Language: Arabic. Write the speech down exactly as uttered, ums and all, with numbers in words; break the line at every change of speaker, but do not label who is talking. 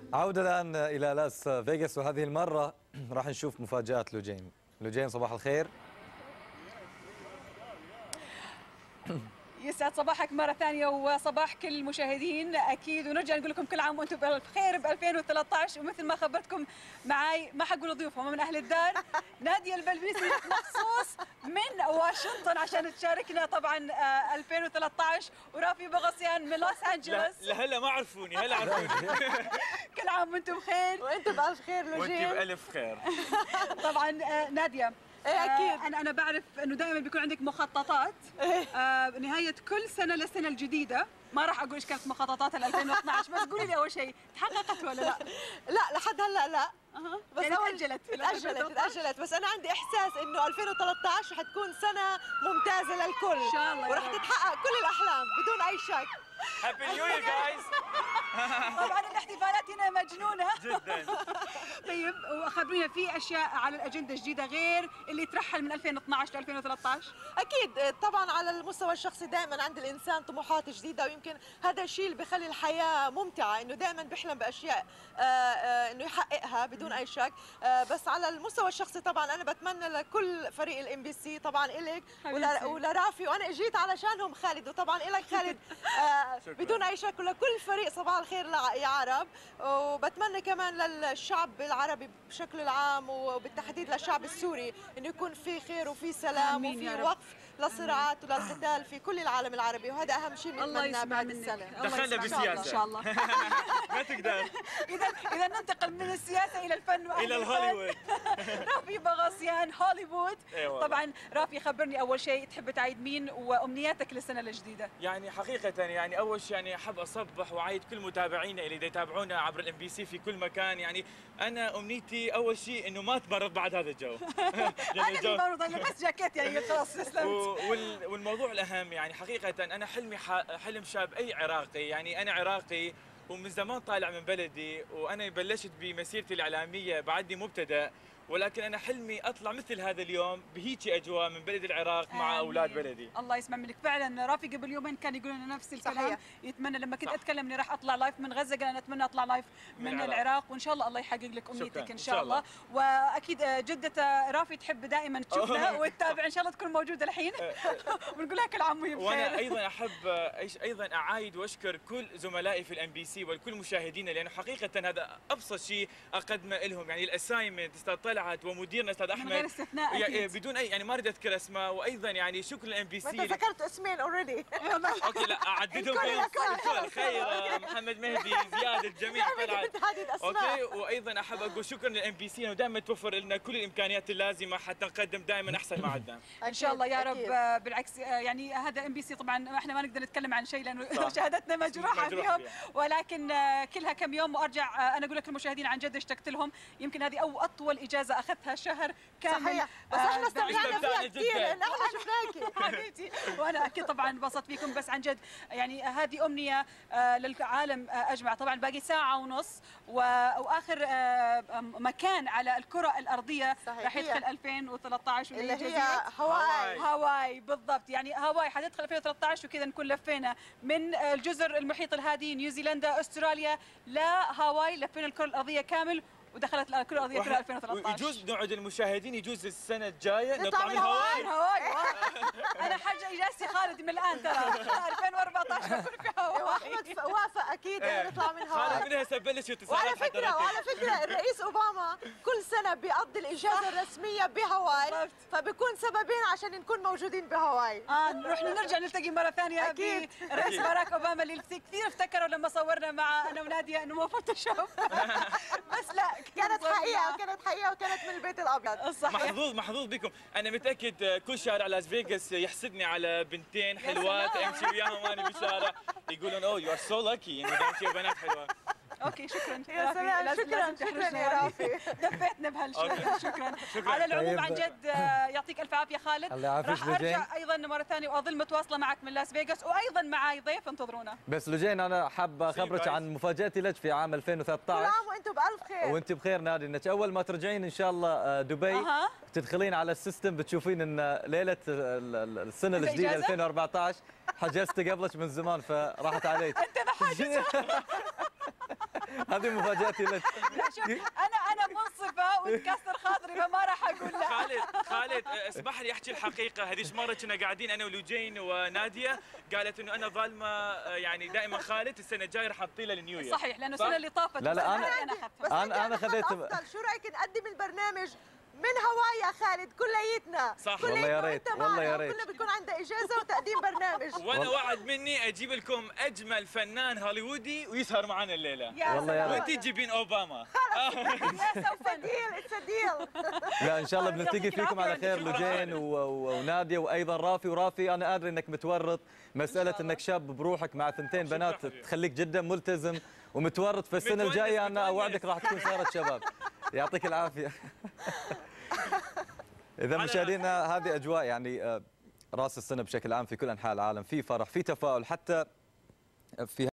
عودة الآن إلى لاس فيغاس، وهذه المرة راح نشوف مفاجآت لوجين. لوجين صباح الخير.
يسعد صباحك مرة ثانية وصباح كل المشاهدين أكيد، ونرجع نقول لكم كل عام وأنتم بألف خير ب ألفين وثلاثة عشر. ومثل ما خبرتكم معاي ما حقول ضيوف، هم من أهل الدار، نادية البلبيسي مخصوص من واشنطن عشان تشاركنا طبعا ألفين وثلاثة عشر، ورافي بغسيان من لوس أنجلوس.
لا هلا ما عرفوني، هلا عرفوني.
كل عام وأنتم بخير.
وأنتم بألف خير لوجين.
وأنت بألف خير.
طبعا نادية،
ايه اكيد.
انا انا بعرف انه دائما بيكون عندك مخططات آه نهايه كل سنه للسنه الجديده. ما راح اقول ايش كانت مخططات ألفين واثنعش، بس قولي لي اول شيء تحققت ولا لا؟
لا لحد هلا لا.
أه.
بس
يعني
أول
تاجلت
تاجلت تاجلت بس انا عندي احساس انه ألفين وثلاثة عشر حتكون سنه ممتازه للكل
ان شاء الله،
وراح تتحقق كل الاحلام بدون اي شك.
هابي نيو يير جايز.
طبعا الاحتفالات هنا مجنونه
جدا.
طيب وخبرينا في اشياء على الاجنده جديده غير اللي ترحل من ألفين واثنعش ل ألفين وثلاثة عشر؟
اكيد طبعا على المستوى الشخصي دائما عند الانسان طموحات جديده، ويمكن هذا الشيء اللي بيخلي الحياه ممتعه، انه دائما بيحلم باشياء آآ آآ انه يحققها بدون اي شك. بس على المستوى الشخصي طبعا انا بتمنى لكل فريق الام بي سي، طبعا الك ولرافي، وانا اجيت علشانهم خالد، وطبعا الك خالد بدون اي شك، ولكل فريق صباح الخير يا عرب. وبتمنى كمان للشعب العربي بشكل العام وبالتحديد للشعب السوري انه يكون في خير وفي سلام وفي وقف للصراعات وللقتال في كل العالم الرافي، وهذا اهم شيء بنتمناه بعد السنه.
دخلنا بالسياسه
ان شاء الله.
ما تقدر.
اذا اذا ننتقل من السياسه الى الفن
الى الهوليوود.
رافي بغسيان هوليوود.
أيوة.
طبعا رافي خبرني اول شيء تحب تعيد مين وامنياتك للسنه الجديده؟
يعني حقيقه يعني اول شيء يعني احب اصبح واعيد كل متابعينا اللي يتابعونا عبر الام بي سي في كل مكان. يعني انا امنيتي اول شيء انه ما تمرض بعد هذا الجو.
انا اللي برضه انا بس جاكيت يعني خلاص تسلمت.
والموضوع الاهم يعني حقيقه انا حلمي حلم شاب اي عراقي، يعني انا عراقي ومن زمان طالع من بلدي، وانا بلشت بمسيرتي الاعلاميه بعدني مبتدأ، ولكن انا حلمي اطلع مثل هذا اليوم بهيك اجواء من بلد العراق مع آمين. اولاد بلدي.
الله يسمع منك. فعلا رافي قبل يومين كان يقول لنا نفس الكلام. صحيح. يتمنى لما كنت صح. اتكلم اني راح اطلع لايف من غزه، قال انا اتمنى اطلع لايف من, من العراق. العراق، وان شاء الله الله يحقق لك امنيتك ان شاء الله. واكيد جده رافي تحب دائما تشوفنا وتتابع، ان شاء الله تكون موجوده الحين. ونقول لها كل عام وهي بخير.
وانا ايضا احب ايضا اعايد واشكر كل زملائي في الام بي سي والكل مشاهدينا، لانه حقيقه هذا ابسط شيء اقدمه لهم، يعني الاساينمنت استاذ طلعت ومديرنا استاذ احمد
من غير استثناء
يعني بدون اي يعني ما اريد اذكر اسماء، وايضا يعني شكر للام بي سي.
انت ذكرت اسمين اوريدي.
اوكي لا اعددهم الكل، خير محمد مهدي زياد الجميع طلعت. اوكي وايضا احب اقول شكرا للام بي سي انه دائما توفر لنا كل الامكانيات اللازمه حتى نقدم دائما احسن ما عندنا.
ان شاء الله يا رب. بالعكس يعني هذا ام بي سي طبعا احنا ما نقدر نتكلم عن شيء لانه شهادتنا مجروحه فيهم، ولكن كلها كم يوم وارجع انا اقول لك المشاهدين عن جد اشتقت لهم. يمكن هذه او اطول اجازه اخذتها شهر كامل.
صحيح. بس احنا استمتعنا فيها كثير لان احنا شفناكي
حبيبتي، وانا اكيد طبعا انبسطت فيكم. بس عن جد يعني هذه امنيه للعالم اجمع. طبعا باقي ساعه ونص واخر مكان على الكره الارضيه راح يدخل ألفين وثلاثة عشر
اللي هي هاواي.
هاواي بالضبط، يعني هاواي حتدخل ألفين وثلاثة عشر، وكذا نكون لفينا من الجزر المحيط الهادي نيوزيلندا استراليا لهاواي، لفينا الكره الارضيه كامل ودخلت الكره الارضيه كلها ألفين وثلاثة عشر.
يجوز نقعد المشاهدين يجوز السنه الجايه
نطلع من هاواي.
هاواي انا حاجه اجازتي خالد من الان ترى ألفين وأربعة عشر بكون في هاواي.
واحمد وافق اكيد نطلع من هاواي.
خالد من هسه بلش اتصالات.
وعلى فكره وعلى فكره الرئيس اوباما كل سنه بيقضي الاجازه الرسميه بهاواي، فبيكون سببين عشان نكون موجودين بهاواي.
اه نروح نرجع نلتقي مره ثانيه بالرئيس باراك اوباما اللي كثير افتكروا لما صورنا مع انا وناديه انه مو فوتوشوب. بس لا
كانت حقيقه كانت حقيقه وكانت من البيت الابيض.
صحيح.
محظوظ محظوظ بكم. انا متاكد كل شارع لاس فيغاس يحسدني على بنتين حلوات امشي وياهم وانا بالشارع يقولون اوه يو ار سو لاكي انه امشي بنات حلوات.
اوكي شكرا
يا سلام. شكرا شكرا يا رافي،
دفيتنا بهالشيء. شكرا. شكرا على العموم عن جد يعطيك الف عافيه خالد. راح ارجع ايضا مره ثانيه واظل متواصله معك من لاس فيغاس، وايضا معي ضيف انتظرونا.
بس لوجين انا حاب اخبرك عن مفاجاتي لك في عام ألفين وثلاثة عشر.
كل عام وانتم بالف خير.
وانت بخير نادي، انك اول ما ترجعين ان شاء الله دبي أه. تدخلين على السيستم بتشوفين ان ليله السنه الجديده ألفين وأربعة عشر حجزت قبلك من زمان فراحت عليك.
انت ما حاجز.
هذه مفاجاتي لك.
شوف انا انا منصفه وتكسر خاطري فما راح اقول لا.
خالد خالد اسمح لي احكي الحقيقه. هذيك مره كنا قاعدين انا ولوجين وناديه، قالت انه انا ظالمه يعني دائما خالد، السنه الجايه راح اعطي له النيو يير.
صحيح لانه السنه اللي طافت
لا لا انا
انا اخذتها.
بس
انا انا خذيت.
شو رايك نقدم البرنامج من هواي يا خالد كليتنا؟
صح
والله يا ريت والله يا ريت.
كلنا بيكون عندنا اجازه وتقديم برنامج.
وانا وعد مني اجيب لكم اجمل فنان هوليوودي ويسهر معنا الليله.
والله يا ريت.
وانت تجيبين اوباما.
يا سوف
ديل اتس ديل.
لا ان شاء الله بنلتقي فيكم على خير لوجين وناديه وايضا رافي. ورافي انا ادري انك متورط، مساله انك شاب بروحك مع ثنتين بنات تخليك جدا ملتزم ومتورط. في السنه الجايه انا اوعدك راح تكون سياره شباب. يعطيك العافيه. اذا مشاهدينا هذه اجواء يعني راس السنه بشكل عام في كل انحاء العالم، في فرح، في تفاؤل، حتى في